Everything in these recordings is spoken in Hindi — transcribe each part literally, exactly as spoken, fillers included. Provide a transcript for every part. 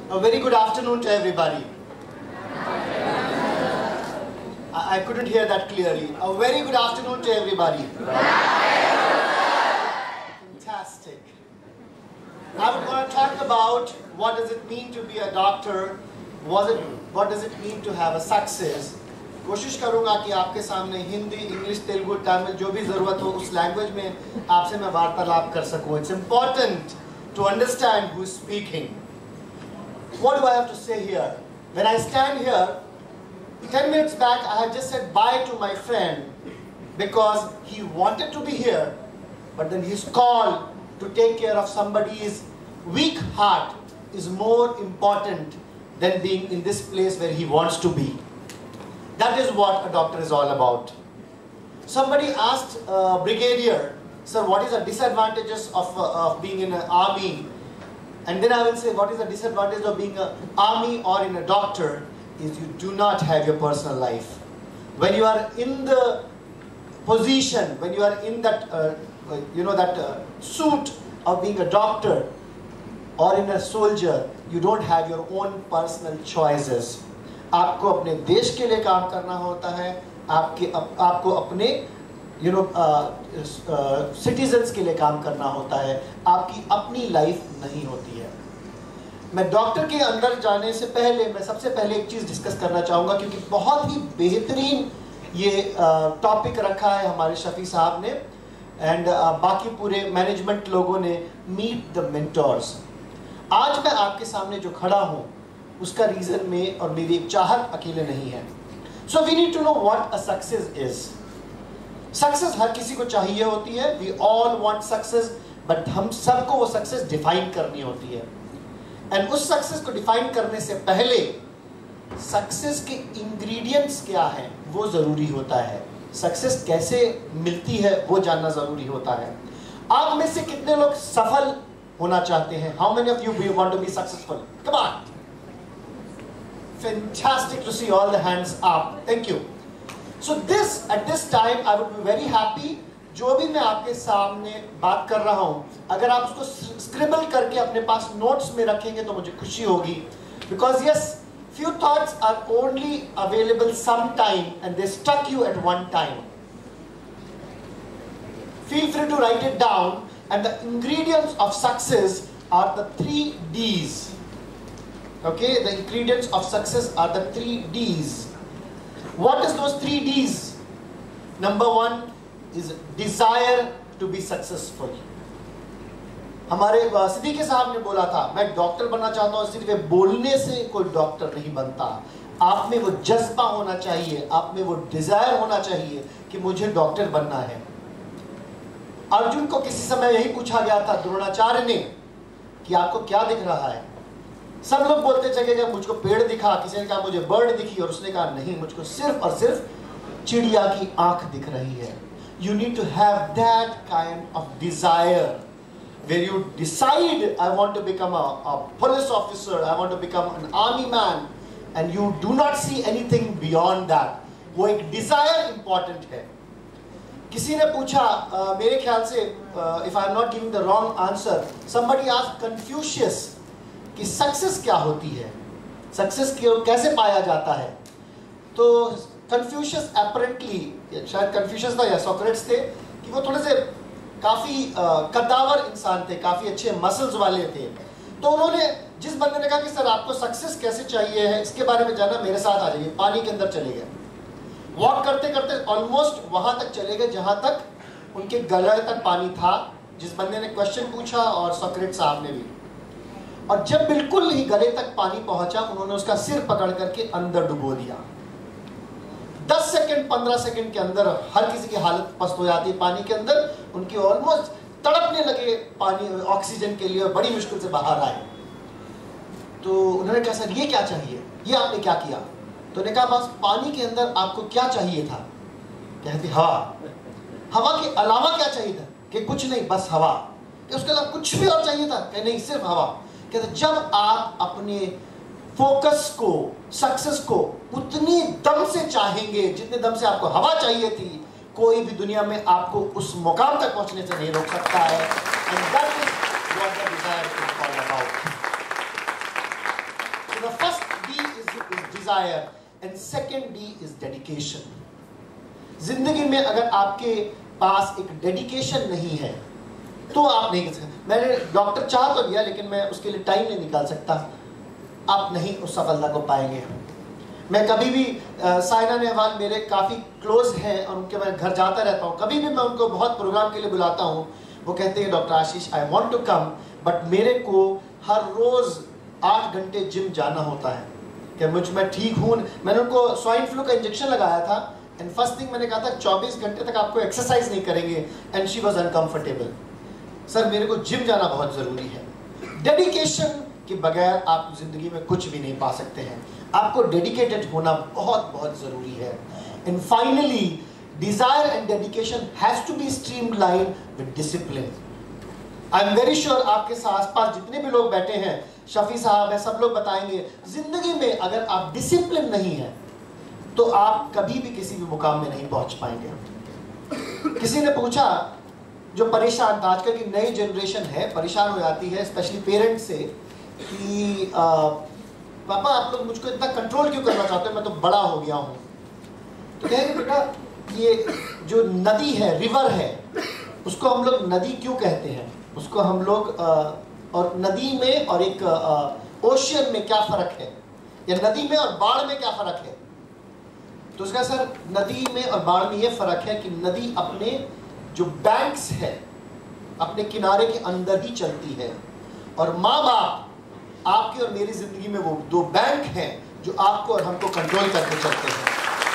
A very good afternoon to everybody. I, I couldn't hear that clearly. A very good afternoon to everybody. Fantastic. Now we're going to talk about what does it mean to be a doctor, what, it, what does it mean to have a success. कोशिश करूंगा कि आपके सामने हिंदी, इंग्लिश, तेलुगु, तमिल जो भी ज़रूरत हो उस लैंग्वेज में आपसे मैं वार्तालाप कर सकूं. It's important to understand who is speaking. What do I have to say here? When I stand here, ten minutes back I had just said bye to my friend because he wanted to be here, but then his call to take care of somebody's weak heart is more important than being in this place where he wants to be. That is what a doctor is all about. Somebody asked uh, Brigadier, sir, what is the disadvantages of, uh, of being in an army? And then I will say, what is the disadvantage of being an army or in a doctor? Is you do not have your personal life. When you are in the position, when you are in that, uh, uh, you know, that uh, suit of being a doctor or in a soldier, you don't have your own personal choices. आपको अपने देश के लिए काम करना होता है, आपके अप, आपको अपने यू नो सिटीजन्स के लिए काम करना होता है, आपकी अपनी लाइफ नहीं होती है. मैं डॉक्टर के अंदर जाने से पहले मैं सबसे पहले एक चीज़ डिस्कस करना चाहूँगा, क्योंकि बहुत ही बेहतरीन ये टॉपिक uh, रखा है हमारे शफी साहब ने एंड uh, बाकी पूरे मैनेजमेंट लोगों ने, मीट द मेंटर्स. आज मैं आपके सामने जो खड़ा हूँ उसका रीजन में और मेरी एक चाहत अकेले नहीं है. So we need to know what a success is. Success हर किसी को चाहिए होती है, we all want success, but हम सबको वो सक्सेस डिफाइन करनी होती है. एंड उस सक्सेस को डिफाइन करने से पहले सक्सेस के इंग्रेडिएंट्स क्या हैं वो जरूरी होता है. सक्सेस कैसे मिलती है वो जानना जरूरी होता है. आप में से कितने लोग सफल होना चाहते हैं? How many of you want to be successful? Come on. Fantastic to see all the hands up. Thank you. So this, at this time, I would be very happy. जो भी मैं आपके सामने बात कर रहा हूँ, अगर आप उसको scribble करके अपने पास notes में रखेंगे तो मुझे खुशी होगी. Because yes, few thoughts are only available sometime and they stuck you at one time. Feel free to write it down. And the ingredients of success are the three D's. Okay, the ingredients of success are the three D's. What is those three D's? Number one is desire to be successful. हमारे सिद्दीकी साहब ने बोला था, मैं डॉक्टर बनना चाहता हूँ, सिर्फ बोलने से कोई डॉक्टर नहीं बनता. आप में वो जज्बा होना चाहिए, आप में वो डिजायर होना चाहिए कि मुझे डॉक्टर बनना है. अर्जुन को किसी समय यही पूछा गया था द्रोणाचार्य ने कि आपको क्या दिख रहा है? सब लोग बोलते चले गए मुझको पेड़ दिखा, किसी ने कहा मुझे बर्ड दिखी, और उसने कहा नहीं, मुझको सिर्फ और सिर्फ चिड़िया की आंख दिख रही है. You need to have that kind of desire where you decide I want to become a police officer, I want to become an army man, and you do not see anything beyond that. वो एक डिजायर इंपॉर्टेंट है. किसी ने पूछा, uh, मेरे ख्याल से if I am not giving the wrong answer, somebody asked Confucius कि सक्सेस क्या होती है, सक्सेस कैसे पाया जाता है. तो कन्फ्यूशियस अपरेंटली, शायद कन्फ्यूशियस था या सोक्रेट्स थे, कि वो थोड़े से काफ़ी कद्दावर इंसान थे, काफ़ी अच्छे मसल्स वाले थे. तो उन्होंने, जिस बंदे ने कहा कि सर आपको सक्सेस कैसे चाहिए है, इसके बारे में जानना, मेरे साथ आ जाइए. पानी के अंदर चले गए, वॉक करते करते ऑलमोस्ट वहाँ तक चले गए जहाँ तक उनके गले तक पानी था, जिस बंदे ने क्वेश्चन पूछा और सोक्रेट साहब ने भी. और जब बिल्कुल ही गले तक पानी पहुंचा, उन्होंने उसका सिर पकड़ करके अंदर डुबो दिया. दस सेकंड पंद्रह सेकंड के अंदर हर किसी की हालत पस्त हो जाती है पानी के अंदर. उनकी ऑलमोस्ट तड़पने लगे पानी ऑक्सीजन के लिए और बड़ी मुश्किल से बाहर आए. तो उन्होंने कहा सर ये क्या चाहिए, ये आपने क्या किया? तो उन्होंने कहा बस पानी के अंदर आपको क्या चाहिए था? कहती हवा. हवा के अलावा क्या चाहिए था? कि कुछ नहीं, बस हवा. कि उसके अलावा कुछ भी और चाहिए था? कि नहीं, सिर्फ हवा. कहते जब आप अपने फोकस को, सक्सेस को उतनी दम से चाहेंगे जितने दम से आपको हवा चाहिए थी, कोई भी दुनिया में आपको उस मुकाम तक पहुंचने से नहीं रोक सकता है. And that is what the desire is all about. desire, and second D is dedication. जिंदगी में अगर आपके पास एक डेडिकेशन नहीं है तो आप नहीं कर सकते। मैंने डॉक्टर चाह तो लिया लेकिन मैं उसके लिए टाइम नहीं निकाल सकता, आप नहीं उस सफलता को पाएंगे। मैं कभी भी साइना नेहवाल मेरे काफ़ी क्लोज हैं और उनके मैं घर जाता रहता हूँ, कभी भी मैं उनको बहुत प्रोग्राम के लिए बुलाता हूँ, वो कहते हैं doctor Ashish I want to come but मेरे को हर रोज़ आठ घंटे जिम जाना होता है कि मुझ मैं ठीक हूँ। मैंने उनको स्वाइन फ्लू का इंजेक्शन लगाया था एंड फर्स्ट थिंग मैंने कहा था चौबीस घंटे तक आपको एक्सरसाइज नहीं करेंगे and she was uncomfortable. Sir मेरे को जिम जाना बहुत ज़रूरी है। डेडिकेशन के बगैर आप जिंदगी में कुछ भी नहीं पा सकते हैं, आपको डेडिकेटेड होना बहुत बहुत ज़रूरी है। And finally desire and dedication has to be streamline with discipline. I am very sure आपके आसपास जितने भी लोग बैठे हैं, शफी साहब है, सब लोग बताएंगे जिंदगी में अगर आप डिसिप्लिन नहीं है तो आप कभी भी किसी भी मुकाम में नहीं पहुंच पाएंगे। किसी ने पूछा जो परेशान था, आजकल की नई जनरेशन है परेशान हो जाती है स्पेशली पेरेंट्स से कि आ, पापा आप लोग मुझको इतना कंट्रोल क्यों करना चाहते हैं, मैं तो बड़ा हो गया हूँ। तो कहेंगे बेटा ये जो नदी है, रिवर है, उसको हम लोग नदी क्यों कहते हैं, उसको हम लोग आ, और नदी में और एक ओशियन में क्या फ़र्क है, या नदी में और बाढ़ में क्या फ़र्क है। तो उसका सर नदी में और बाढ़ में ये फ़र्क है कि नदी अपने जो बैंक्स है अपने किनारे के अंदर ही चलती है, और माँ बाप आपकी और मेरी ज़िंदगी में वो दो बैंक हैं जो आपको और हमको कंट्रोल करके चलते हैं।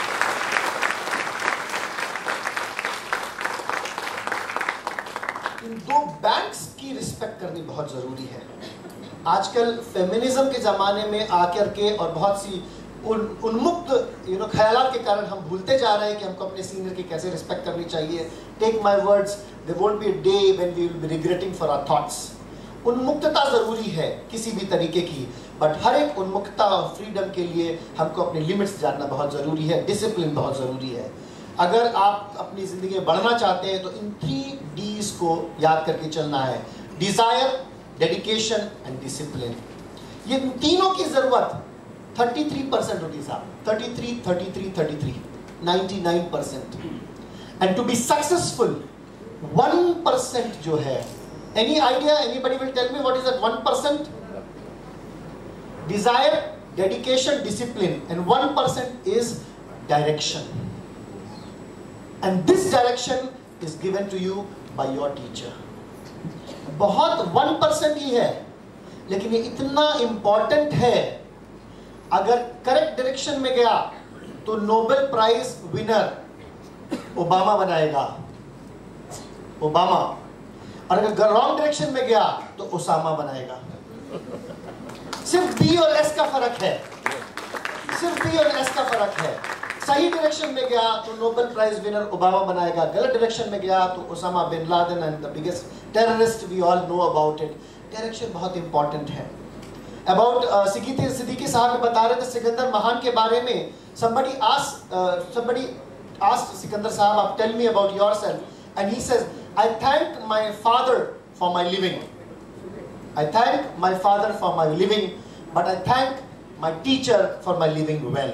इन दो बैंक्स की रिस्पेक्ट करनी बहुत ज़रूरी है। आजकल फेमिनिज्म के ज़माने में आकर के और बहुत सी उन उन्मुक्त यू नो ख्यालात के कारण हम भूलते जा रहे हैं कि हमको अपने सीनियर की कैसे रिस्पेक्ट करनी चाहिए। Take my words, there won't be a day when we will be regretting for our thoughts. उन्मुक्तता ज़रूरी है किसी भी तरीके की, बट हर एक उन्मुक्तता और फ्रीडम के लिए हमको अपने लिमिट्स जानना बहुत ज़रूरी है, डिसिप्लिन बहुत ज़रूरी है। अगर आप अपनी ज़िंदगी में बढ़ना चाहते हैं तो इन थ्री डीज को याद करके चलना है, डिज़ायर, डेडिकेशन एंड डिसिप्लिन। ये तीनों की ज़रूरत तैंतीस परसेंट होती है साहब, तैंतीस, तैंतीस, तैंतीस, निन्यानवे percent. And to be successful one percent जो है, any idea, anybody will tell me what is that one percent? Desire, dedication, discipline, and one percent is direction. And this direction is given to you by your teacher. बहुत वन परसेंट ही है लेकिन ये इतना इंपॉर्टेंट है। अगर करेक्ट डायरेक्शन में गया तो Nobel prize winner Obama Obama, ओबामा। और अगर रॉन्ग डायरेक्शन में गया तो ओसामा बनाएगा। सिर्फ बी और एस का फर्क है, सिर्फ बी और एस का फर्क है। सही डायरेक्शन में गया तो नोबेल प्राइज विनर ओबामा बनाएगा, गलत डायरेक्शन में गया तो Osama bin Laden and the biggest terrorist we all know about it. Direction बहुत इंपॉर्टेंट है। अबाउट सिद्दीकी सिद्दीकी साहब बता रहे थे सिकंदर महान के बारे में। somebody asked uh, somebody asked Sikandar साहब, आप tell me about yourself, and he says, I thank my father for my living. I thank my father for my living, but I thank my teacher for my living well.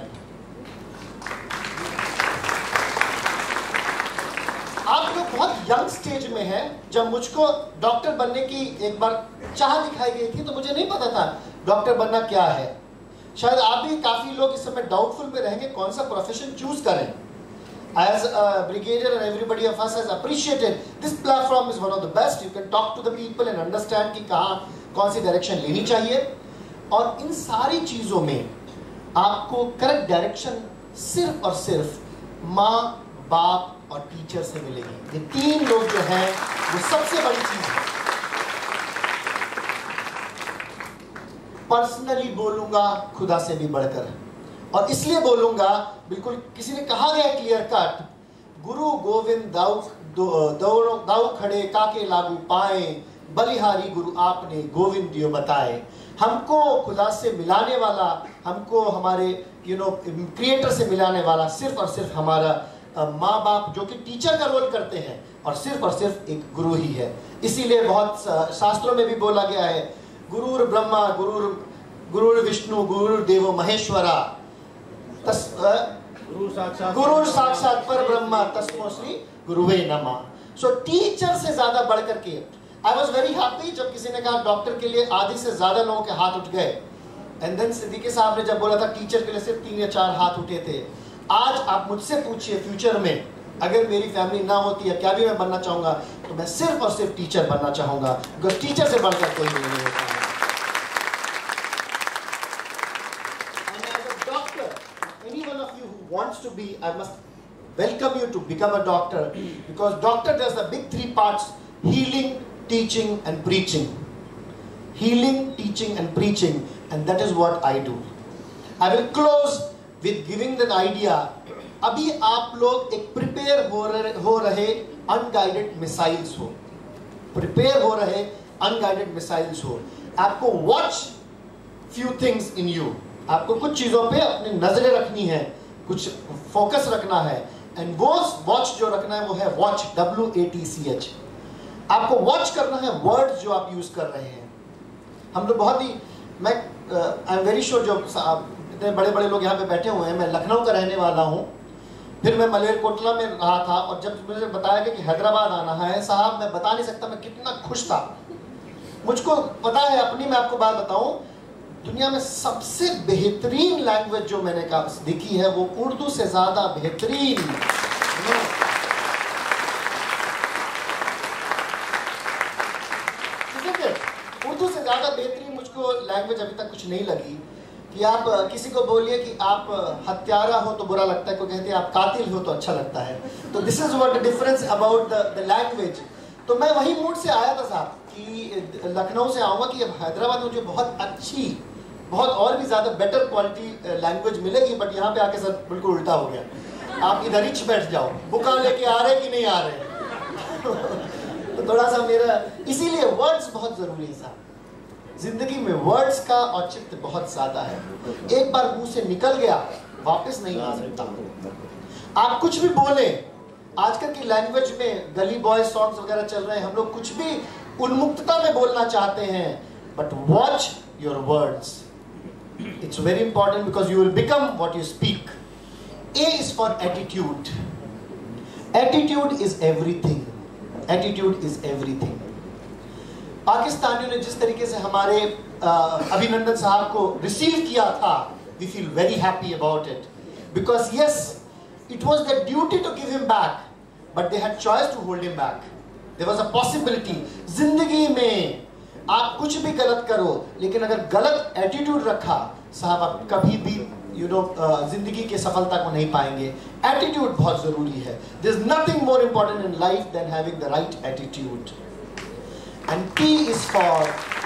आप लोग बहुत यंग स्टेज में हैं। जब मुझको डॉक्टर बनने की एक बार चाह दिखाई गई थी तो मुझे नहीं पता था डॉक्टर बनना क्या है। शायद आप भी काफ़ी लोग इस समय डाउटफुल में रहेंगे कौन सा प्रोफेशन चूज करें। As a brigadier and everybody of us has appreciated, this platform is one of the best. You can talk to the people and understand कि कहाँ कौन सी डायरेक्शन लेनी चाहिए। और इन सारी चीज़ों में आपको करेक्ट डायरेक्शन सिर्फ और सिर्फ माँ, बाप और टीचर से मिलेगी। ये तीन लोग जो हैं वो सबसे बड़ी चीज़ है। पर्सनली बोलूंगा खुदा से भी बढ़कर, और इसलिए बोलूंगा बिल्कुल किसी ने कहा गया क्लियर कट, गुरु गोविंद दाऊ दौड़ो दाऊ खड़े काके लागू पाए, बलिहारी गुरु आपने गोविंद दियो बताए। हमको खुदा से मिलाने वाला, हमको हमारे यू नो क्रिएटर से मिलाने वाला सिर्फ और सिर्फ हमारा माँ बाप जो कि टीचर का रोल करते हैं, और सिर्फ और सिर्फ एक गुरु ही है। इसीलिए बहुत शास्त्रों में भी बोला गया है, गुरुर ब्रह्मा गुरुर गुरुर विष्णु गुरुर देवो महेश्वरा। तस गुरु साक्षात गुरु साक्षात पर ब्रह्मा तस्मै श्री गुरुवे नमः। सो टीचर से ज्यादा बढ़कर के आई वॉज वेरी हैप्पी जब किसी ने कहा डॉक्टर के लिए आधी से ज्यादा लोगों के हाथ उठ गए। एंड देन सिद्दीकी साहब ने जब बोला था टीचर के लिए सिर्फ तीन या चार हाथ उठे थे। आज आप मुझसे पूछिए फ्यूचर में अगर मेरी फैमिली ना होती है क्या भी मैं बनना चाहूंगा, तो मैं सिर्फ और सिर्फ टीचर बनना चाहूंगा, बिकॉज टीचर से बढ़कर कोई नहीं होता है। Any one of you who wants to be, I must welcome you to become a doctor, because doctor does the big three parts: healing, teaching and preaching. Healing, teaching and preaching, and that is what I do. I will close with giving the idea. अभी आप लोग एक प्रिपेयर हो रहे हो रहे अनगाइडेड मिसाइल्स हो, प्रिपेयर हो रहे अनगाइडेड मिसाइल्स हो। आपको watch few things in you, आपको कुछ चीजों पे अपनी नजरें रखनी है, कुछ फोकस रखना है, एंड वो वॉच जो रखना है वो है watch, W A T C H. आपको वॉच करना है वर्ड्स जो आप यूज कर रहे हैं। हम लोग बहुत ही, मैं आई एम वेरी श्योर जो इतने बड़े बड़े लोग यहाँ पे बैठे हुए हैं, मैं लखनऊ का रहने वाला हूँ, फिर मैं मलेरकोटला में रहा था, और जब मुझे बताया गया कि हैदराबाद आना है, साहब मैं बता नहीं सकता मैं कितना खुश था। मुझको पता है अपनी, मैं आपको बात बताऊं, दुनिया में सबसे बेहतरीन लैंग्वेज जो मैंने देखी है वो उर्दू से ज्यादा बेहतरीन, उर्दू से ज्यादा बेहतरीन मुझको लैंग्वेज अभी तक कुछ नहीं लगी। कि आप किसी को बोलिए कि आप हत्यारा हो तो बुरा लगता है, कोई कहते हैं आप कातिल हो तो अच्छा लगता है। तो this is what the difference about the language. तो मैं वही मूड से आया था साहब कि लखनऊ से आऊँगा कि अब हैदराबाद में मुझे बहुत अच्छी, बहुत और भी ज़्यादा बेटर क्वालिटी लैंग्वेज मिलेगी, बट यहाँ पे आके सर बिल्कुल उल्टा हो गया। आप इधर ही बैठ जाओ, बुका लेके आ रहे कि नहीं आ रहे। तो थोड़ा सा मेरा, इसीलिए वर्ड्स बहुत ज़रूरी है साहब जिंदगी में। वर्ड्स का औचित्य बहुत ज्यादा है, एक बार मुंह से निकल गया वापस नहीं आ सकता। आप कुछ भी बोले, आजकल की लैंग्वेज में गली बॉय सॉन्ग्स वगैरह चल रहे हैं, हम लोग कुछ भी उन्मुक्तता में बोलना चाहते हैं, but watch your words, it's very important because you will become what you speak. A is for attitude, attitude is everything, attitude is everything. पाकिस्तानियों ने जिस तरीके से हमारे अभिनंदन साहब को रिसीव किया था, we feel very happy about it, because yes it was their duty to give him back, but they had choice to hold him back. There was a possibility. जिंदगी में आप कुछ भी गलत करो, लेकिन अगर गलत एटीट्यूड रखा साहब, आप कभी भी यू नो जिंदगी की सफलता को नहीं पाएंगे। एटीट्यूड बहुत जरूरी है। There is nothing more important in life than having the right attitude. And T is for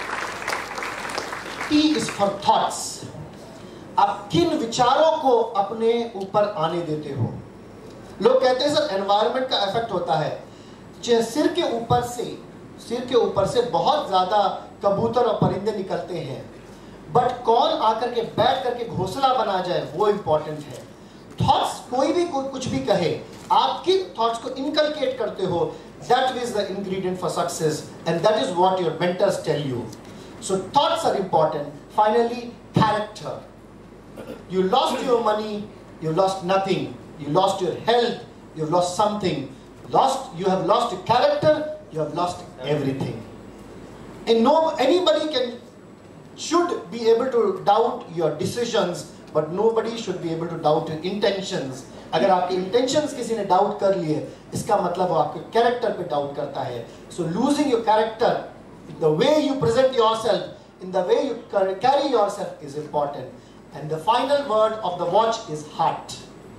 T is for thoughts. आप किन विचारों को अपने ऊपर आने देते हो। लोग कहते हैं सर एनवायरनमेंट का इफेक्ट होता है। सिर के ऊपर से सिर के ऊपर से बहुत ज्यादा कबूतर और परिंदे निकलते हैं, बट कौन आकर के बैठ करके घोंसला बना जाए वो इंपॉर्टेंट है। थॉट्स कोई भी को, कुछ भी कहे, आप किन थॉट्स को इनकलकेट करते हो, that is the ingredient for success, and that is what your mentors tell you. So thoughts are important. Finally, character. You lost your money, you lost nothing. You lost your health, you have lost something. Lost, you have lost your character, you have lost everything. And no, anybody can, should be able to doubt your decisions, but nobody should be able to doubt your intentions. अगर आपके इंटेंशंस किसी ने डाउट कर लिए, इसका मतलब वो आपके कैरेक्टर पे डाउट करता है। So losing your character, the way you present yourself, in the way you carry yourself is important. And the final word of the watch is heart.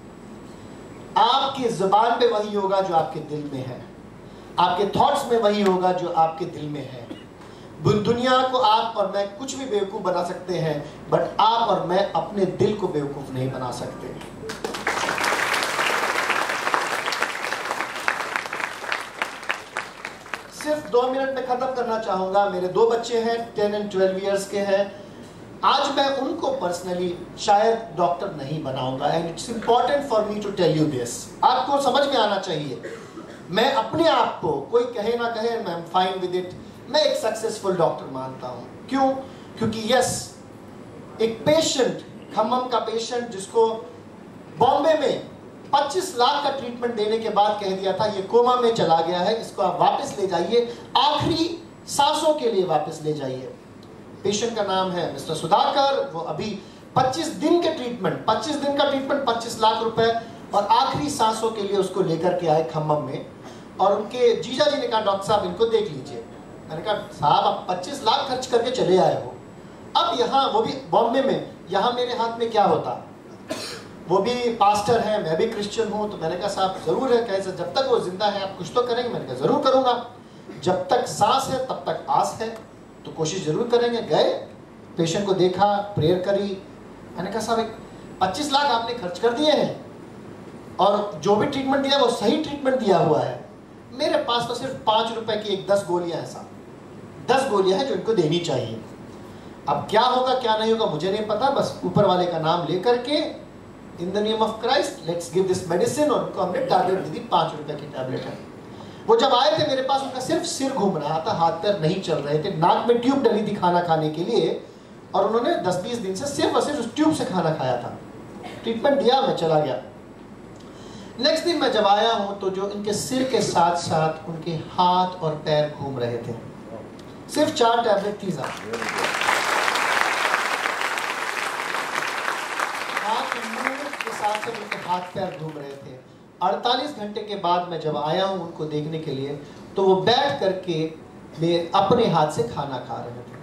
आपकी जुबान पे वही होगा जो आपके दिल में है, आपके थॉट्स में वही होगा जो आपके दिल में है। दुनिया को आप और मैं कुछ भी बेवकूफ बना सकते हैं, बट आप और मैं अपने दिल को बेवकूफ नहीं बना सकते। सिर्फ दो मिनट में खत्म करना चाहूंगा। मेरे दो बच्चे हैं, टेन एंड ट्वेल्व इयर्स के हैं। आज मैं उनको पर्सनली शायद डॉक्टर नहीं बनाऊंगा, and it's important for me to tell you this. आपको समझ में आना चाहिए, मैं अपने आप को, कोई कहे ना कहे, मैं एम फाइन विद इट, मैं एक सक्सेसफुल डॉक्टर मानता हूं। क्यों? क्योंकि यस, एक पेशेंट, खम्मम का पेशेंट जिसको बॉम्बे में पच्चीस लाख का ट्रीटमेंट देने के बाद कह दिया था ये कोमा में चला गया है, इसको आप वापस ले जाइए, आखिरी सांसों के लिए वापस ले जाइए। पेशेंट का नाम है मिस्टर सुधाकर। वो अभी पच्चीस दिन के ट्रीटमेंट, पच्चीस दिन का ट्रीटमेंट, पच्चीस लाख रुपए और आखिरी सांसों के लिए उसको लेकर के आए खम्मम में। और उनके जीजा जी ने कहा डॉक्टर साहब इनको देख लीजिए। मैंने कहा साहब आप पच्चीस लाख खर्च करके चले आए हो, अब यहाँ, वो भी बॉम्बे में, यहाँ मेरे हाथ में क्या होता। वो भी पास्टर है, मैं भी क्रिश्चियन हूँ। तो मैंने कहा साहब जरूर है, कैसे, जब तक वो जिंदा है आप कुछ तो करेंगे। मैंने कहा जरूर करूंगा, जब तक सांस है तब तक आस है, तो कोशिश जरूर करेंगे। गए, पेशेंट को देखा, प्रेयर करी। मैंने कहा साहब पच्चीस लाख आपने खर्च कर दिए हैं और जो भी ट्रीटमेंट दिया वो सही ट्रीटमेंट दिया हुआ है, मेरे पास तो सिर्फ पाँच रुपए की एक दस गोलियां हैं साहब, दस गोलियां हैं जो इनको देनी चाहिए। अब क्या होगा क्या नहीं होगा मुझे नहीं पता, बस ऊपर वाले का नाम लेकर के in the name of Christ let's give this medicine, और उनको हमने टैबलेट दी थी, पाँच रुपए की टैबलेट है। वो जब आए थे मेरे पास, उनका सिर्फ सिर घूम रहा था, हाथ पैर नहीं चल रहे थे, नाक में ट्यूब डली थी खाना खाने के लिए, और उन्होंने दस बीस दिन से सिर्फ और सिर्फ उस ट्यूब से खाना खाया था। ट्रीटमेंट दिया, मैं चला गया। नेक्स्ट दिन मैं जब आया हूं तो जो इनके सिर के साथ साथ उनके हाथ और पैर घूम रहे थे। सिर्फ चार टैबलेट थी साहब, हाथ के साथ साथ उनके हाथ पैर घूम रहे थे। अड़तालीस घंटे के बाद मैं जब आया हूं उनको देखने के लिए, तो वो बैठ करके मेरे अपने हाथ से खाना खा रहे थे।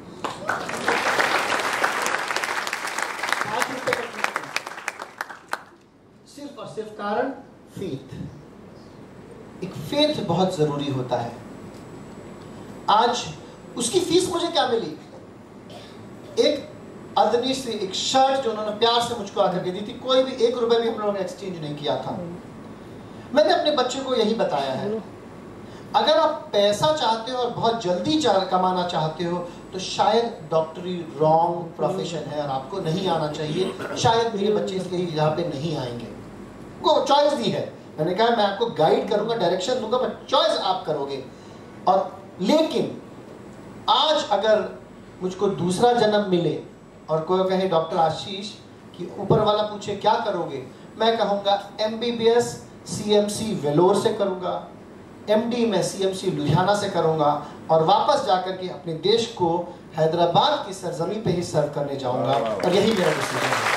सिर्फ और सिर्फ कारण फेथ। एक फेथ बहुत जरूरी होता है। आज उसकी फीस मुझे क्या मिली, एक अदनी सी एक शर्ट जो उन्होंने प्यार से मुझको आकर के दी थी, कोई भी एक रुपए भी हम लोगों ने एक्सचेंज नहीं किया था। मैंने अपने बच्चे को यही बताया है, अगर आप पैसा चाहते हो और बहुत जल्दी कमाना चाहते हो तो शायद डॉक्टरी रॉन्ग प्रोफेशन है और आपको नहीं आना चाहिए। शायद मेरे बच्चे इसके यहाँ पे नहीं आएंगे, को चॉइस दी है। मैंने कहा मैं आपको गाइड करूंगा, डायरेक्शन दूंगा, बट चॉइस आप करोगे। और लेकिन आज अगर मुझको दूसरा जन्म मिले और कोई कहे डॉक्टर आशीष कि ऊपर वाला पूछे क्या करोगे, मैं कहूँगा एमबीबीएस सीएमसी वेलोर से करूँगा, एमडी मैं सीएमसी लुधियाना से करूँगा, और वापस जाकर के अपने देश को हैदराबाद की सरजमी पे ही सर्व करने जाऊँगा। और यही मेरा डिसीजन है।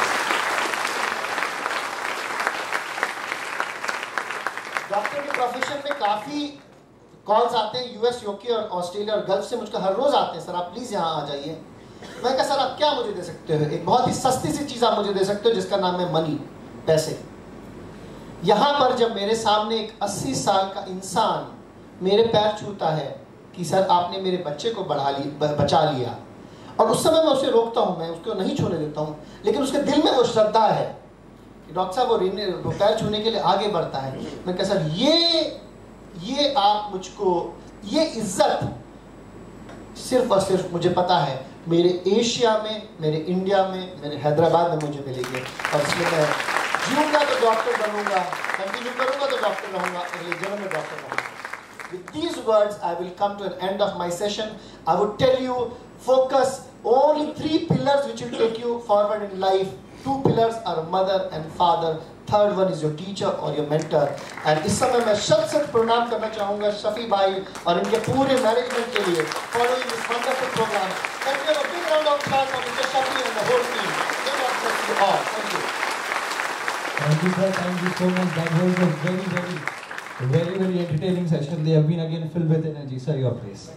डॉक्टर के प्रोफेशन में काफ़ी कॉल्स आते हैं यूएस, यूके और ऑस्ट्रेलिया और गल्फ से, मुझको हर रोज़ आते हैं, सर आप प्लीज़ यहाँ आ जाइए। मैं कहा सर आप क्या मुझे दे सकते हो, एक बहुत ही सस्ती सी चीज़ आप मुझे दे सकते हो जिसका नाम है मनी, पैसे। यहाँ पर जब मेरे सामने एक अस्सी साल का इंसान मेरे पैर छूता है कि सर आपने मेरे बच्चे को बढ़ा ली बचा लिया, और उस समय मैं उसे रोकता हूँ, मैं उसको नहीं छूने देता हूँ, लेकिन उसके दिल में वो श्रद्धा है कि डॉक्टर साहब वो, वो पैर छूने के लिए आगे बढ़ता है। मैं कहा सर ये ये आप मुझको, ये इज्जत सिर्फ और सिर्फ मुझे पता है मेरे एशिया में, मेरे इंडिया में, मेरे हैदराबाद में मुझे मिलेगी। और इसलिए मैं जीऊँगा तो डॉक्टर बनूंगा, कंटिन्यू करूंगा तो डॉक्टर रहूंगा, अगले जन्म में डॉक्टर रहूंगा। With these words, I will come to an end of my session. I would tell you, focus only three pillars which will take you forward in life. Two pillars are mother and father. Third one is your teacher or your mentor. And इस समय मैं शत शत प्रणाम करना चाहूँगा शफी भाई और इनके पूरे मैनेजमेंट के लिए following this wonderful program. Can we have a big round of applause for Mister Shafi and the whole team? May God bless you all. Thank you. Thank you, sir. Thank you so much. That was a very, very, very, very entertaining session. They have been again filled with energy. Sir, your place.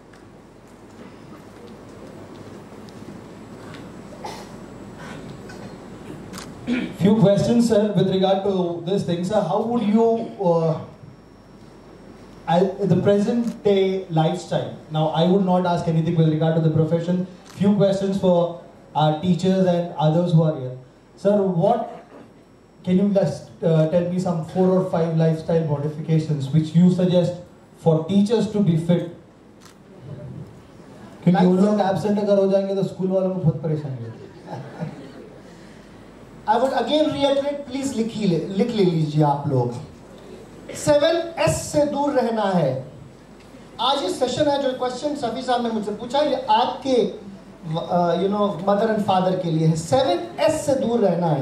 Few questions, sir, with regard to this thing, sir. How would you, uh, the present day lifestyle? Now, I would not ask anything with regard to the profession. Few questions for our teachers and others who are here. Sir, what can you just uh, tell me some four or five lifestyle modifications which you suggest for teachers to be fit? क्योंकि वो लोग absent अगर हो जाएंगे तो स्कूल वालों को बहुत परेशानी होगी। I would again reiterate, please लिख ही ले, लिख ले लीजिए आप लोग। सेवन एस से दूर रहना है। आज ये सेशन है, जो क्वेश्चन सभी साहब ने मुझसे पूछा, ये आपके you know mother and father के लिए है। सेवन एस से दूर रहना है।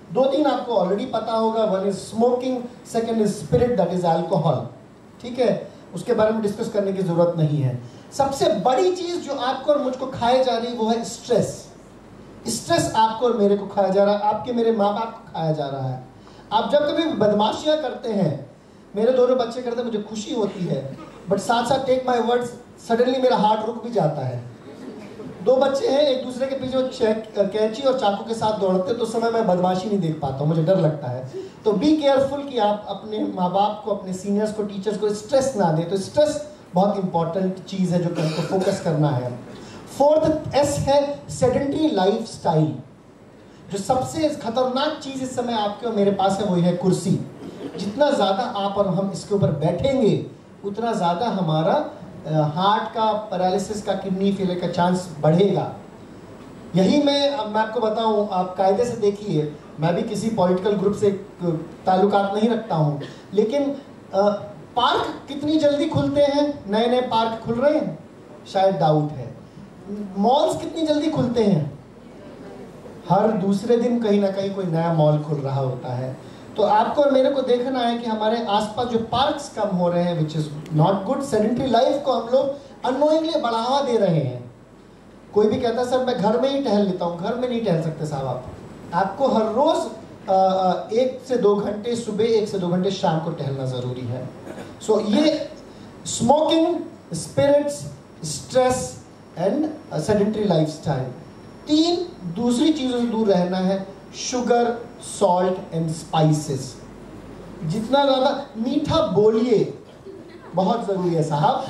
दो तीन आपको ऑलरेडी पता होगा, one is smoking, second is spirit that is alcohol, ठीक है, उसके बारे में डिस्कस करने की जरूरत नहीं है। सबसे बड़ी चीज जो आपको और मुझको खाए जा रही है वो है स्ट्रेस। स्ट्रेस आपको और मेरे को खाया जा रहा है, आपके मेरे माँ बाप को खाया जा रहा है। आप जब कभी बदमाशियां करते हैं, मेरे दोनों बच्चे करते हैं, मुझे खुशी होती है, बट साथ साथ टेक माय वर्ड्स सडनली मेरा हार्ट रुक भी जाता है। दो बच्चे हैं, एक दूसरे के पीछे कैंची और चाकू के साथ दौड़ते, तो उस समय मैं बदमाशी नहीं देख पाता हूँ, मुझे डर लगता है। तो बी केयरफुल कि आप अपने माँ बाप को, अपने सीनियर्स को, टीचर्स को स्ट्रेस ना दें। तो स्ट्रेस बहुत इंपॉर्टेंट चीज़ है जो कि हमको फोकस करना है। फोर्थ एस है सेडेंटरी लाइफ स्टाइल। जो सबसे खतरनाक चीज़ इस समय आपके और मेरे पास है वो है कुर्सी। जितना ज़्यादा आप और हम इसके ऊपर बैठेंगे उतना ज़्यादा हमारा हार्ट का, पैरालिसिस का, किडनी फेलियर का चांस बढ़ेगा। यही मैं मैं आपको बताऊं, आप कायदे से देखिए, मैं भी किसी पॉलिटिकल ग्रुप से ताल्लुकात नहीं रखता हूं, लेकिन आ, पार्क कितनी जल्दी खुलते हैं? नए नए पार्क खुल रहे हैं, शायद डाउट है। मॉल्स कितनी जल्दी खुलते हैं? हर दूसरे दिन कहीं ना कहीं कोई नया मॉल खुल रहा होता है। तो आपको और मेरे को देखना है कि हमारे आसपास जो पार्क्स कम हो रहे हैं, which is not good. Sedentary life को हम लोग अननोइंगली बढ़ावा दे रहे हैं। कोई भी कहता है सर मैं घर में ही टहल लेता हूँ, घर में नहीं टहल सकते साहब आप। आपको हर रोज एक से दो घंटे सुबह, एक से दो घंटे शाम को टहलना जरूरी है। सो so, ये smoking, spirits, stress and sedentary lifestyle. तीन दूसरी चीजों से दूर रहना है, शुगर, सॉल्ट एंड स्पाइसेस। जितना ज्यादा मीठा बोलिए, बहुत जरूरी है साहब।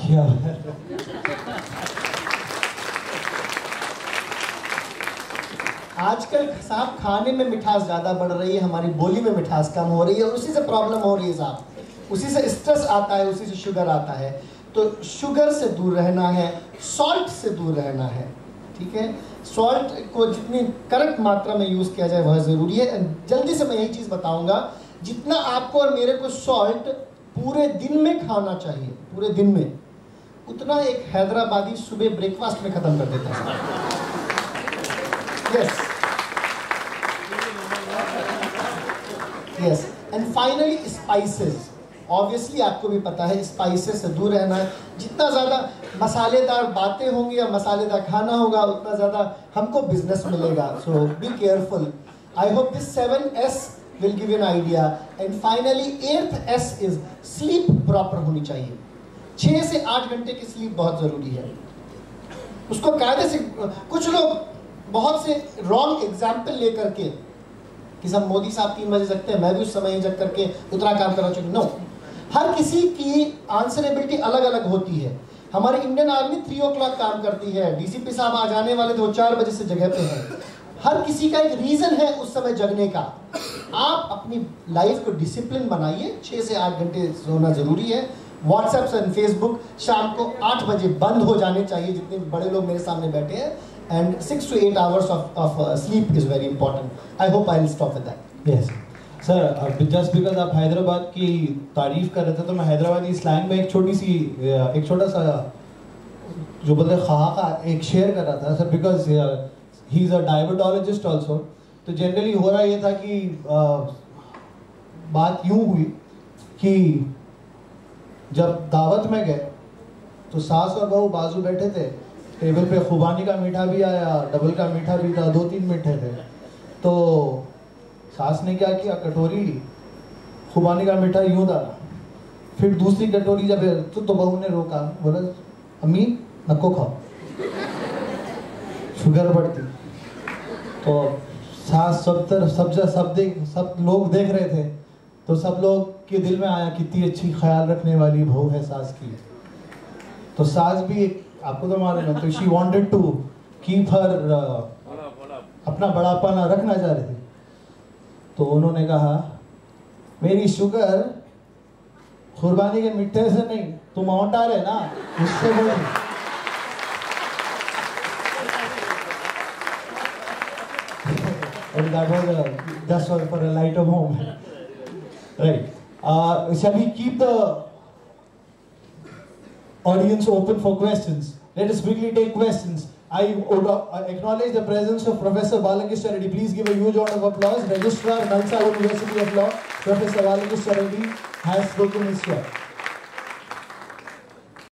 आजकल साहब खाने में मिठास ज्यादा बढ़ रही है, हमारी बोली में मिठास कम हो रही है, और उसी से प्रॉब्लम हो रही है साहब। उसी से स्ट्रेस आता है, उसी से शुगर आता है। तो शुगर से दूर रहना है, सॉल्ट से दूर रहना है, ठीक है। सॉल्ट को जितनी करेक्ट मात्रा में यूज़ किया जाए वह ज़रूरी है। जल्दी से मैं यही चीज़ बताऊंगा, जितना आपको और मेरे को सॉल्ट पूरे दिन में खाना चाहिए, पूरे दिन में, उतना एक हैदराबादी सुबह ब्रेकफास्ट में ख़त्म कर देता है। Yes yes and finally spices. Obviously आपको भी पता है स्पाइसेस से दूर रहना है। जितना ज़्यादा मसालेदार बातें होंगी या मसालेदार खाना होगा उतना ज़्यादा हमको बिजनेस मिलेगा। So be careful. I hope this seven S will give an idea. And finally eighth S is sleep proper होनी चाहिए। छः से आठ घंटे की स्लीप बहुत ज़रूरी है। उसको कायदे से, कुछ लोग बहुत से रॉन्ग एग्जाम्पल लेकर के कि सब मोदी साहब तीन बजे जगते हैं, मैं भी उस समय जग करके उतना काम करना चाहिए। नो, हर किसी की आंसरेबिलिटी अलग अलग होती है। हमारी Indian army three o'clock काम करती है, डीसीपी साहब आज आने वाले थे, वो चार बजे से जगह पे हैं। हर किसी का एक रीजन है उस समय जगने का। आप अपनी लाइफ को डिसिप्लिन बनाइए, छः से आठ घंटे सोना जरूरी है। व्हाट्सएप एंड फेसबुक शाम को आठ बजे बंद हो जाने चाहिए, जितने बड़े लोग मेरे सामने बैठे हैं। And six to eight hours of of sleep is very important. I hope I will stop with that. Yes sir, just because आप हैदराबाद की तारीफ कर रहे थे तो मैं हैदराबादी स्लैंग में एक छोटी सी एक छोटा सा जो बोलते हैं खहा का एक शेयर कर रहा था sir, because he is a diabetologist also. तो जनरली हो रहा ये था कि uh, बात यूँ हुई कि जब दावत में गए तो सास और बहू बाजू बैठे थे, टेबल पे खुबानी का मीठा भी आया, डबल का मीठा भी था, दो तीन मीठे थे। तो सास ने क्या किया, कटोरी ली, खुबानी का मीठा यूँ डाला, फिर दूसरी कटोरी जब तो, तो बहू ने रोका, बोला अम्मी नको खाओ, शुगर बढ़ती। तो सास सब तरफ सब सब देख सब लोग देख रहे थे, तो सब लोग के दिल में आया कितनी अच्छी ख्याल रखने वाली बहू है सास की। तो सास भी आपको तो मालूम है, तो she wanted to keep her अपना बड़ापन रखना चाह रही थी। तो उन्होंने कहा मेरी शुगर कुर्बानी के मिठे से नहीं, तुम औंटा रहे ना उससे बोल। And that was a, just for, for a lighter moment. Right. Uh, shall we keep the audience open for questions? Let us quickly take questions. I would uh, acknowledge the presence of Professor Balakishna Reddy. Please give a huge round of applause. Registrar, Nalsa University of Law, Professor Balakishna Reddy has spoken his share.